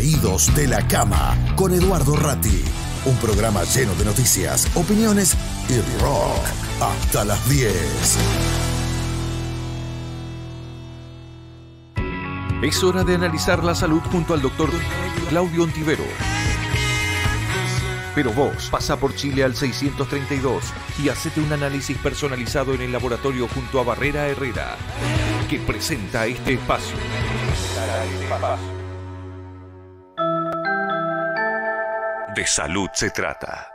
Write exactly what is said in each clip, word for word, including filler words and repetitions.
Caídos de la Cama con Eduardo Ratti. Un programa lleno de noticias, opiniones y rock hasta las diez. Es hora de analizar la salud junto al doctor Claudio Ontivero. Pero vos pasa por Chile al seiscientos treinta y dos y hacete un análisis personalizado en el laboratorio junto a Barrera Herrera, que presenta este espacio. De salud se trata.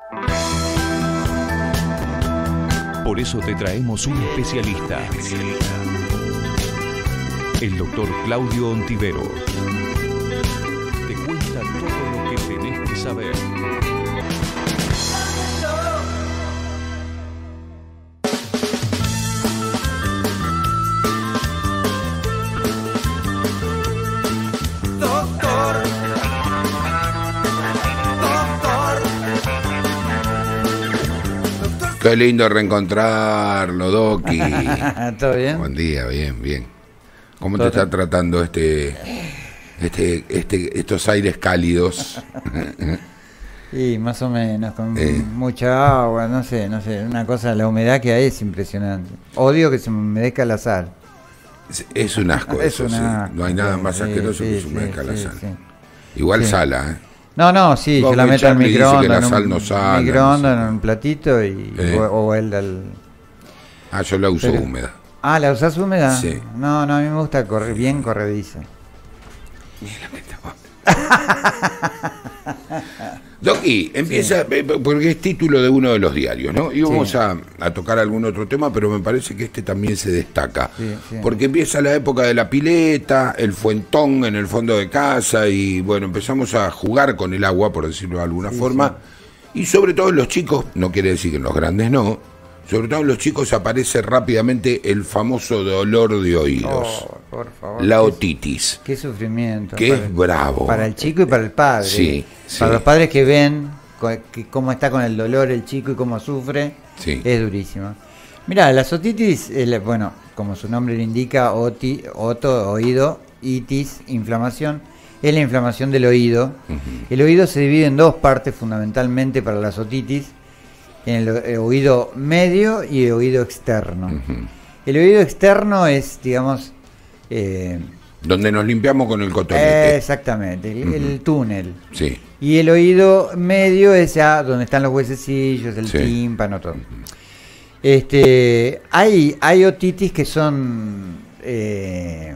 Por eso te traemos un especialista. El doctor Claudio Ontivero. Te cuenta todo lo que tenés que saber. Qué lindo reencontrarlo, Doki. ¿Todo bien? Buen día, bien, bien. ¿Cómo te está tratando este, este, este, estos aires cálidos? Sí, más o menos, con eh. mucha agua, no sé, no sé, una cosa, la humedad que hay es impresionante. Odio que se me humedezca la sal. Es, es un asco es eso, un sí. asco, No hay nada sí, más sí, asqueroso sí, que se humedezca sí, la sí, sal. sí. Igual Sí. sala, ¿eh? No, no, sí, Vos yo la que meto al Charlie dice que microondas, la en sal un no sala, microondas, no sé. en un platito y Eh. o, o el al... Ah, yo la uso Pero- húmeda. Ah, ¿la usás húmeda? Sí. No, no, a mí me gusta correr bien corrediza. Doki, empieza, eh, porque es título de uno de los diarios, ¿no? Y vamos Sí. a, a tocar algún otro tema, pero me parece que este también se destaca. Sí, sí. Porque empieza la época de la pileta, el fuentón en el fondo de casa, y bueno, empezamos a jugar con el agua, por decirlo de alguna Sí, forma. Y sobre todo en los chicos, no quiere decir que en los grandes no, sobre todo en los chicos aparece rápidamente el famoso dolor de oídos, Oh, por favor. la qué- otitis, Qué sufrimiento. que para- es bravo. Para el chico y para el padre. Sí, Para sí. los padres que ven co- que cómo está con el dolor el chico y cómo sufre, Sí. es durísimo. Mirá, la otitis, es la- bueno, como su nombre lo indica, oti, oto, oído, itis, inflamación, es la inflamación del oído. Ujú. El oído se divide en dos partes fundamentalmente para la otitis, en el, el oído medio y el oído externo. Ujú. El oído externo es, digamos, eh, Donde nos limpiamos con el eh, cotonete. exactamente, el, Ujú. el túnel. Sí. Y el oído medio es ya donde están los huesecillos, el Sí. tímpano, todo. Este, hay, hay otitis que son eh,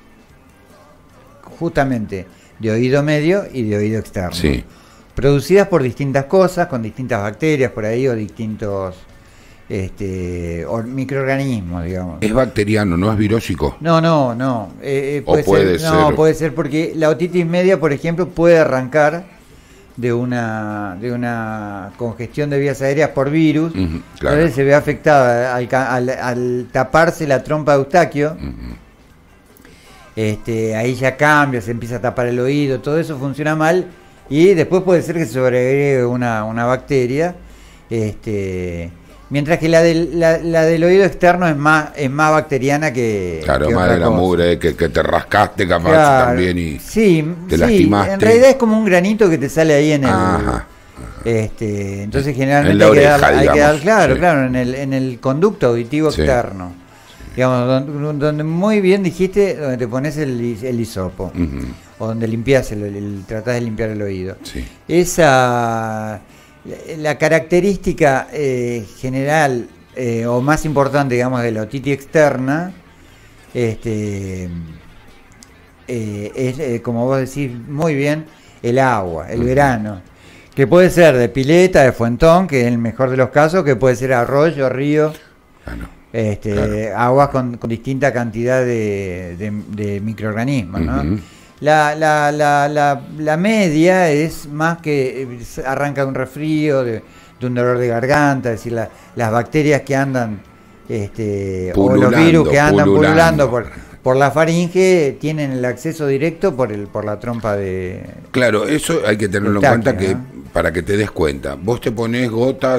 justamente de oído medio y de oído externo. Sí. Producidas por distintas cosas, con distintas bacterias por ahí o distintos este, or- microorganismos, digamos. Es bacteriano, no es virósico. No, no, no. eh, eh, O puede ser, No, ser. puede ser porque la otitis media, por ejemplo, puede arrancar de una de una congestión de vías aéreas por virus. Ujú, claro. Entonces se ve afectada al, ca- al- al taparse la trompa de Eustaquio. Ujú. Este, ahí ya cambia, se empieza a tapar el oído, todo eso funciona mal y después puede ser que se sobreagregue una, una bacteria. Este, mientras que la del, la, la del oído externo es más es más bacteriana que Claro, que más otra de la cosa. mugre, que, que te rascaste capaz Claro, también y sí, te sí, lastimaste. en realidad es como un granito que te sale ahí en el Ajá. este, entonces En generalmente la hay, que oreja, dar, hay que dar, digamos, claro, sí. claro, en el en el conducto auditivo Sí. externo. Digamos, donde, donde muy bien dijiste, donde te pones el, his- el hisopo, Ujú. o donde limpias el, el- tratás de limpiar el oído. Sí. Esa la, la característica eh, general eh, o más importante, digamos, de la otitis externa, este eh, es, eh, como vos decís muy bien, el agua, el Ujú. verano, que puede ser de pileta, de fuentón, que es el mejor de los casos, que puede ser arroyo, río, Claro. este, Claro. aguas con, con distinta cantidad de, de- de microorganismos, ¿no? Ujú. La, la, la, la, la media es más que eh, arranca de un resfrío, de, de un dolor de garganta, es decir, la- las bacterias que andan, este, o los Pululando, virus que andan pululando. pululando por, por la faringe tienen el acceso directo por el por la trompa de... Claro, eso hay que tenerlo en Eustaquio, cuenta que ¿no? para que te des cuenta. Vos te ponés gotas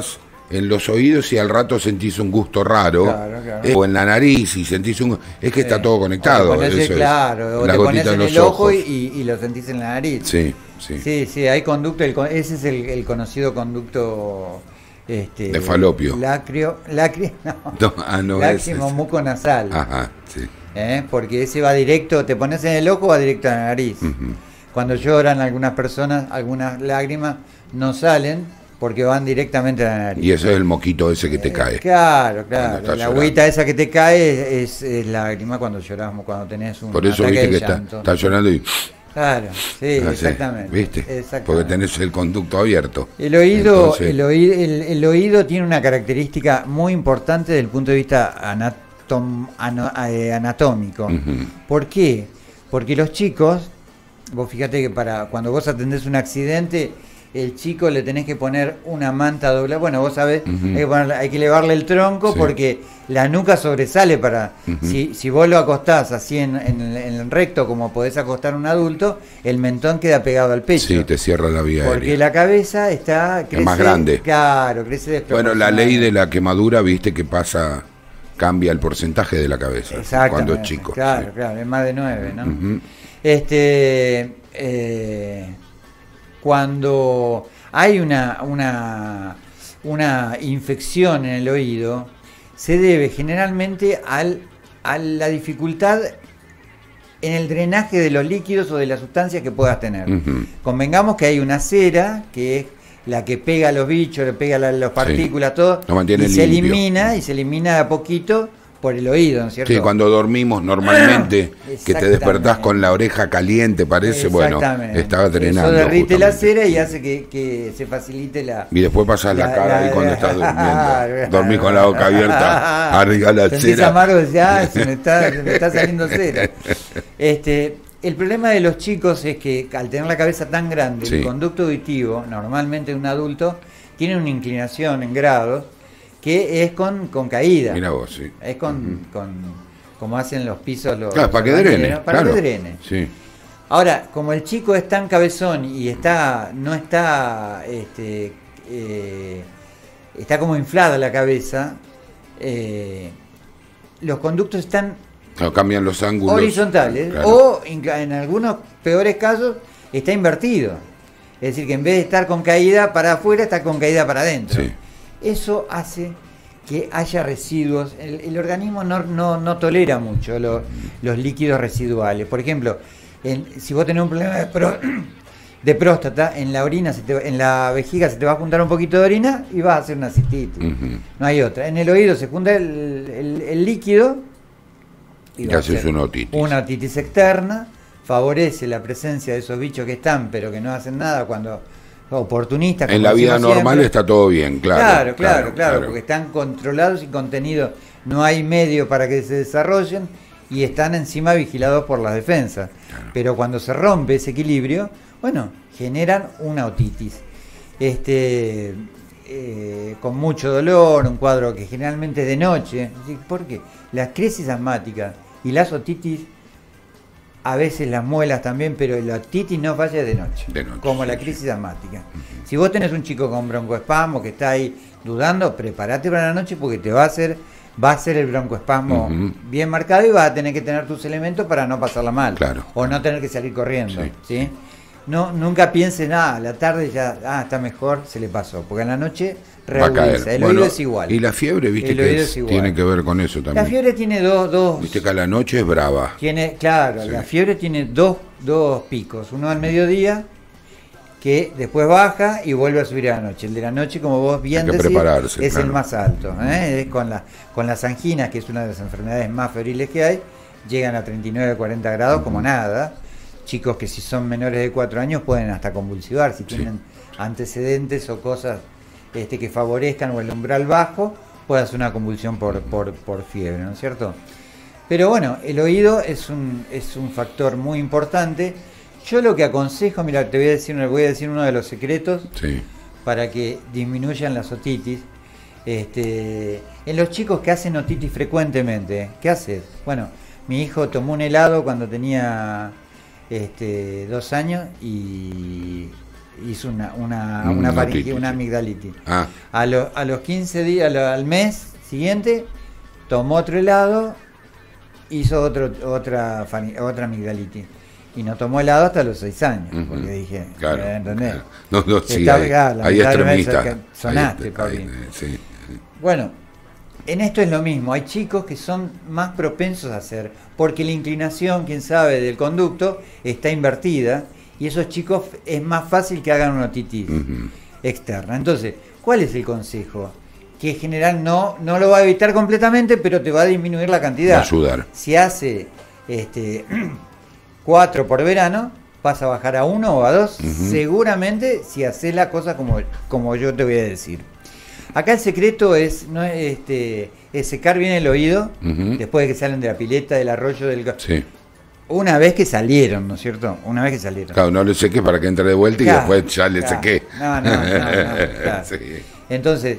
en los oídos y al rato sentís un gusto raro, Claro, claro. eh, o en la nariz y sentís un... Es que está Sí. todo conectado. O te pones, eso es. claro, o La te gotita pones en los el ojo ojos. y, y lo sentís en la nariz. Sí, sí, Sí, sí, hay conducto, el con- ese es el, el conocido conducto este, De falopio. Lacrio, lacri, no, No, ah, no, ese lácrimo es- muconasal. Ajá, sí. ¿eh? Porque ese va directo, te pones en el ojo, va directo a la nariz. Ujú. Cuando lloran algunas personas, algunas lágrimas no salen porque van directamente a la nariz. Y eso es el moquito ese que te cae. Claro, Cuando claro. estás La llorando. agüita esa que te cae es, es lágrima cuando lloramos, cuando tenés un Por eso ataque viste de que está, llanto. está llorando y... Claro, sí, no sé, exactamente. ¿viste? exactamente. Porque tenés el conducto abierto. El oído, Entonces- el, oído el, el oído tiene una característica muy importante desde el punto de vista anatom- ano- eh, anatómico. Ujú. ¿Por qué? Porque los chicos, vos fíjate que para cuando vos atendés un accidente, el chico le tenés que poner una manta doble. Bueno, vos sabés, Ujú. hay, que ponerle- hay que elevarle el tronco Sí. porque la nuca sobresale para... Ujú. si, si vos lo acostás así en, en, el- en el recto como podés acostar un adulto, el mentón queda pegado al pecho. Sí, te cierra la vía Porque aérea. la cabeza está crece, más grande. Claro, crece Bueno, la ley de la quemadura, viste que pasa, cambia el porcentaje de la cabeza Exactamente. cuando es chico. Claro, sí. claro, es más de nueve, ¿no? Ujú. Este, eh, cuando hay una, una, una infección en el oído, se debe generalmente al, a la dificultad en el drenaje de los líquidos o de las sustancias que puedas tener. Ujú. Convengamos que hay una cera que es la que pega a los bichos, le pega a las partículas, todo, Lo mantiene y se limpio. elimina y se elimina de a poquito por el oído, ¿no es cierto? Sí, cuando dormimos normalmente, que te Exactamente. despertás con la oreja caliente, parece, bueno, Exactamente. estaba drenando. Eso derrite la justamente. cera y hace que, que se facilite la... Y después pasás la, La- cara la- y cuando la- estás durmiendo, dormís con la boca abierta, arriba la Sentís cera. amargo y decís, ah, se me está, se me está saliendo cera. Este, el problema de los chicos es que al tener la cabeza tan grande, Sí. el conducto auditivo, normalmente un adulto, tiene una inclinación en grados que es con, con caída. Mira vos, sí. Es con, con como hacen los pisos los Claro, para que los drene, banqueros, para claro. que drene. Sí. Ahora, como el chico es tan cabezón y está, no está, este, eh, está como inflada la cabeza, eh, los conductos están Claro, cambian los ángulos. horizontales Claro. o en, en algunos peores casos está invertido. Es decir, que en vez de estar con caída para afuera, está con caída para adentro. Sí. Eso hace que haya residuos. El, el organismo no, no, no tolera mucho lo- los líquidos residuales. Por ejemplo, en- si vos tenés un problema de, pró- de próstata, en la orina, se te- en la vejiga se te va a juntar un poquito de orina y vas a hacer una cistitis. Ujú. No hay otra. En el oído se junta el, el- el líquido Y va a haces ser una otitis. Una otitis externa, favorece la presencia de esos bichos que están, pero que no hacen nada cuando oportunistas. En como la vida decimos normal siempre. está todo bien, claro. Claro, claro, claro, porque están controlados y contenidos, no hay medio para que se desarrollen y están encima vigilados por las defensas. Claro. Pero cuando se rompe ese equilibrio, bueno, generan una otitis. Este, eh, con mucho dolor, un cuadro que generalmente es de noche. ¿Por qué? Las crisis asmáticas y las otitis, a veces las muelas también, pero la otitis no falla de noche, De noche, como sí, la sí. crisis asmática. Si vos tenés un chico con broncoespasmo que está ahí dudando, prepárate para la noche porque te va a hacer, va a ser el broncoespasmo Ujú. bien marcado y vas a tener que tener tus elementos para no pasarla mal. Claro. O no tener que salir corriendo. Sí. ¿sí? No, nunca pienses nada, a la tarde ya, ah, está mejor, se le pasó. Porque en la noche Va a reagudiza. caer. El Bueno, oído es igual. Y la fiebre, viste El que oído es- es igual. tiene que ver con eso también. La fiebre tiene dos, dos, Viste que a la noche es brava. tiene, claro, Sí. la fiebre tiene dos, dos picos, uno al mediodía que después baja y vuelve a subir a la noche. El de la noche, como vos bien Hay que decís, prepararse, es claro. el más alto. ¿eh? Es con, la, con las anginas, que es una de las enfermedades más febriles que hay, llegan a treinta y nueve, cuarenta grados como nada. Chicos que si son menores de cuatro años pueden hasta convulsivar, si Sí. tienen antecedentes o cosas este, que favorezcan o el umbral bajo, puede hacer una convulsión por, por, por fiebre, ¿no es cierto? Pero bueno, el oído es un, es un factor muy importante. Yo lo que aconsejo, mira, te voy a decir, voy a decir uno de los secretos Sí. para que disminuyan las otitis. Este, en los chicos que hacen otitis frecuentemente, ¿qué haces? Bueno, mi hijo tomó un helado cuando tenía este, dos años y hizo una, una, Mm, una, una faringi- otitis. una amigdalitis. Ah, A, lo- a los quince días, al, al mes siguiente, tomó otro helado, hizo otro, otra, fani- otra amigdalitis. Y no tomó helado hasta los seis años, ujú. porque dije, claro, eh, ¿entendés? claro. No, no, sí, Está hay, pegada, hay lamentablemente, extremistas. que sonaste, Hay- Pauli. hay- sí. Bueno, en esto es lo mismo, hay chicos que son más propensos a hacer, porque la inclinación, quién sabe, del conducto está invertida, y esos chicos es más fácil que hagan una otitis Ujú. externa. Entonces, ¿cuál es el consejo? Que en general no, no lo va a evitar completamente, pero te va a disminuir la cantidad. Va a ayudar. Si hace este cuatro por verano, vas a bajar a uno o a dos, Ujú. seguramente si haces la cosa como, como yo te voy a decir. Acá el secreto es, no es, este, es secar bien el oído, Ujú. después de que salen de la pileta, del arroyo, del... ga- Sí. Una vez que salieron, ¿no es cierto? Una vez que salieron. Claro, no le sequé para que entre de vuelta y Claro, después ya le claro. sequé. No, no, no, no, claro. Sí. Entonces,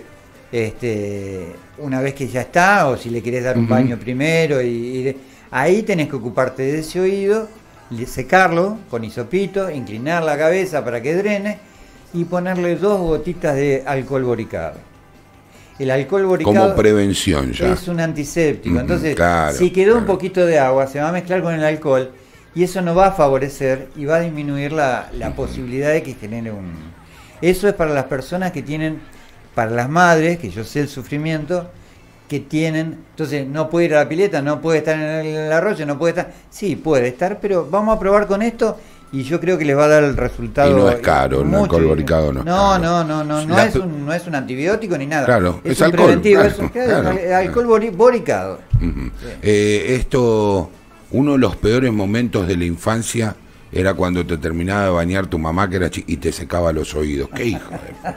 este, una vez que ya está, o si le querés dar un Ujú. baño primero, y, y de- ahí tenés que ocuparte de ese oído, le- secarlo con hisopito, inclinar la cabeza para que drene y ponerle dos gotitas de alcohol boricado. El alcohol boricado Como prevención ya. es un antiséptico, Ujú, entonces claro, si quedó un claro. poquito de agua, se va a mezclar con el alcohol y eso no va a favorecer y va a disminuir la, la posibilidad de que genere un... Eso es para las personas que tienen, para las madres, que yo sé el sufrimiento, que tienen, entonces no puede ir a la pileta, no puede estar en el arroyo, no puede estar, sí puede estar, pero vamos a probar con esto y yo creo que les va a dar el resultado. Y no es caro, el mucho. alcohol boricado no es No, caro. no, no, no, no La- es un, no es un antibiótico ni nada. Claro, es, es un alcohol, preventivo, claro, es un- claro, claro, es claro. alcohol bori- boricado. Ujú. Eh, esto, uno de los peores momentos de la infancia era cuando te terminaba de bañar tu mamá que era chi- y te secaba los oídos. ¿Qué hijo de...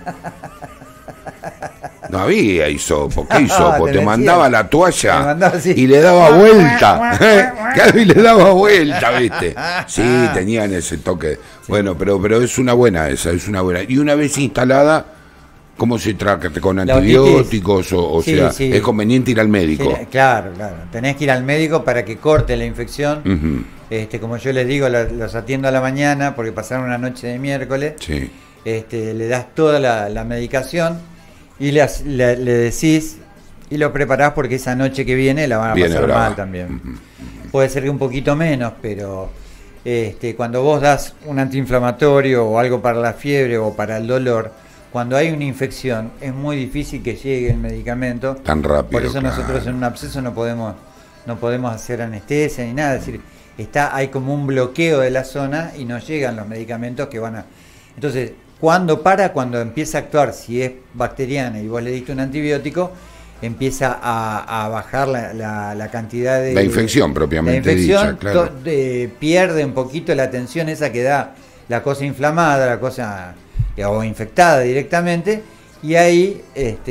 No había hisopo, ¿qué hisopo? te Te decía. mandaba la toalla Te mandaba así. y le daba vuelta. Claro, y le daba vuelta, ¿viste? Sí, tenían ese toque. Bueno, pero pero es una buena esa, es una buena. Y una vez instalada, ¿cómo se trata? ¿Con La antibióticos? O, o Sí, sea, sí. es conveniente ir al médico. Sí, claro, claro. Tenés que ir al médico para que corte la infección. Ujú, Este, como yo les digo, la- los atiendo a la mañana porque pasaron una noche de miércoles. sí. Este, le das toda la, la medicación y le, has- le- le decís y lo preparás porque esa noche que viene la van a Viene pasar brava. mal también. Puede ser que un poquito menos, pero este, cuando vos das un antiinflamatorio o algo para la fiebre o para el dolor, cuando hay una infección es muy difícil que llegue el medicamento. Tan rápido. Por eso claro. nosotros en un absceso no podemos no podemos hacer anestesia ni nada, es decir, está hay como un bloqueo de la zona y no llegan los medicamentos que van a... Entonces, ¿cuándo para? Cuando empieza a actuar, si es bacteriana y vos le diste un antibiótico, empieza a, a bajar la, la- la cantidad de... La infección propiamente la infección, dicha, claro. to- de- pierde un poquito la tensión esa que da la cosa inflamada, la cosa eh, o infectada directamente, y ahí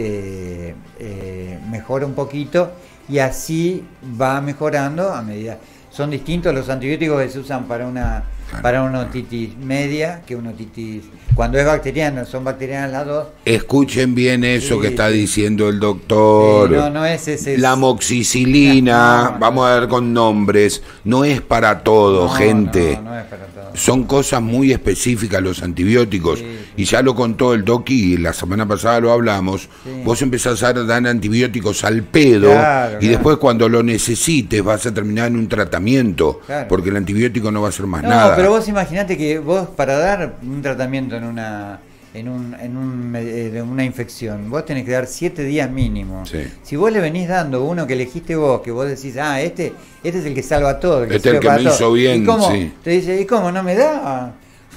este, eh, mejora un poquito y así va mejorando a medida. Son distintos los antibióticos que se usan para una Claro. para una otitis media que una otitis cuando es bacteriana, son bacterianas las dos. Escuchen bien eso Sí, que está sí. diciendo el doctor. Eh, no, no es ese. La moxicilina, No, no, vamos a ver con nombres, no es para todo, no, gente. No, no es para todo. Son cosas muy específicas los antibióticos. Sí, Y ya lo contó el doqui, y la semana pasada lo hablamos. Sí. Vos empezás a dar antibióticos al pedo Claro, y claro. después cuando lo necesites vas a terminar en un tratamiento. Claro. Porque el antibiótico no va a hacer más No, nada. pero vos imaginate que vos para dar un tratamiento en una en un, en un, eh, de una infección, vos tenés que dar siete días mínimo. Sí. Si vos le venís dando uno que elegiste vos, que vos decís, ah, este, este es el que salva todo. El que Este es el sirve que para me todo. hizo bien, ¿Y cómo? sí. Te dice, ¿y cómo no me da?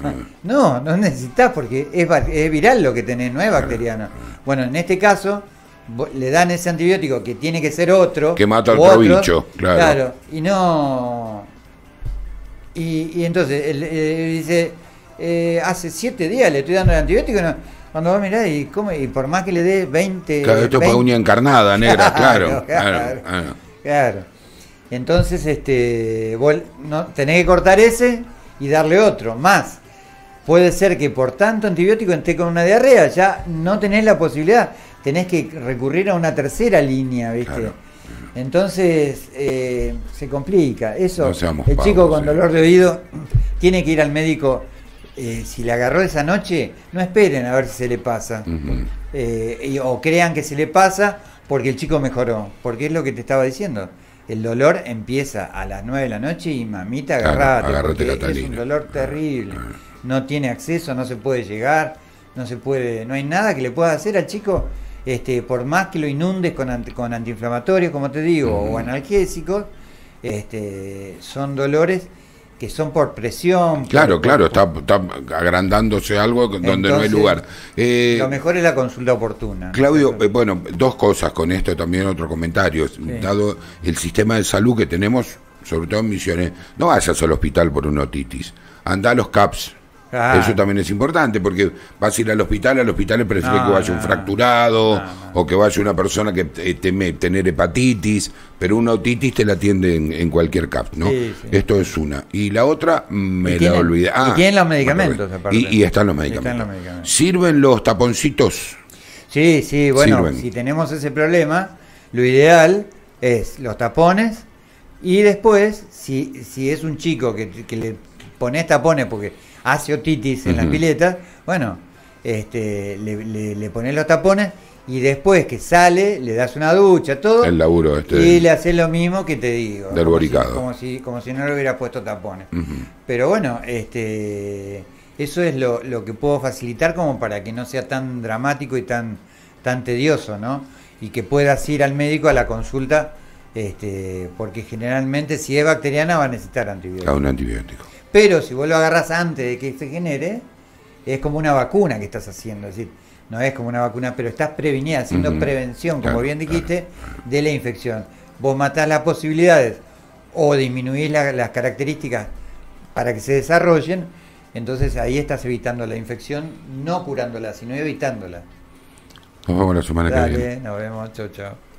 No, no necesitas porque es, ba- es viral lo que tenés, no es bacteriano. Bueno, en este caso vos le dan ese antibiótico que tiene que ser otro. Que mata al u otro, probicho, claro. y no... Y, y entonces él, eh, dice, eh, hace siete días le estoy dando el antibiótico, y no, cuando vos mirás y, come, y por más que le dé veinte... Claro, esto es para veinte uña encarnada, negra, claro. Claro, claro, claro. claro. Claro. Entonces, este, vos no, tenés que cortar ese y darle otro, más. Puede ser que por tanto antibiótico esté con una diarrea, ya no tenés la posibilidad, tenés que recurrir a una tercera línea, ¿viste? Claro. Entonces, eh, se complica. Eso, No seamos el chico pavos, con sí. dolor de oído tiene que ir al médico eh, si le agarró esa noche, no esperen a ver si se le pasa. Uh-huh. eh, y, o crean que se le pasa porque el chico mejoró, porque es lo que te estaba diciendo. El dolor empieza a las nueve de la noche y mamita, agarrate, claro, porque Catalina. Es un dolor terrible. No tiene acceso, no se puede llegar, no se puede, no hay nada que le pueda hacer al chico, este, por más que lo inundes con, anti, con antiinflamatorios, como te digo, uh-huh. o analgésicos, este, son dolores que son por presión. Claro, por, claro, por, está, está agrandándose algo donde entonces, no hay lugar. Eh, lo mejor es la consulta oportuna. Claudio, eh, bueno, dos cosas con esto, también otro comentario. Sí. Dado el sistema de salud que tenemos, sobre todo en Misiones, no vayas al hospital por una otitis, anda a los C A P S. Ah. Eso también es importante, porque vas a ir al hospital, al hospital es preferible no, que vaya no, un fracturado, no, no. o que vaya una persona que teme tener hepatitis, pero una otitis te la atiende en, en cualquier C A P S, ¿no? Sí, sí. Esto es una. Y la otra, me la olvidé. Ah, y tienen los medicamentos, aparte. Y, y están los medicamentos. Están los medicamentos. ¿Sirven los taponcitos? Sí, sí, bueno, ¿Sirven? Si tenemos ese problema, lo ideal es los tapones, y después, si, si es un chico que, que le pones tapones porque hace otitis en uh-huh. las piletas, bueno, este, le, le, le pones los tapones y después que sale le das una ducha, todo, el laburo este y le haces lo mismo que te digo, del boricado, como si, como si, como si no le hubiera puesto tapones. Uh-huh. Pero bueno, este, eso es lo, lo que puedo facilitar como para que no sea tan dramático y tan, tan tedioso, ¿no? Y que puedas ir al médico a la consulta, este, porque generalmente si es bacteriana va a necesitar antibiótico. A un antibiótico. Pero si vos lo agarrás antes de que se genere, es como una vacuna que estás haciendo, es decir, no es como una vacuna, pero estás previniendo, haciendo uh-huh. prevención, como claro, bien dijiste, claro. de la infección. Vos matás las posibilidades o disminuís la, las características para que se desarrollen, entonces ahí estás evitando la infección, no curándola, sino evitándola. Nos vemos la semana Dale, que viene. Nos vemos, chau, chau.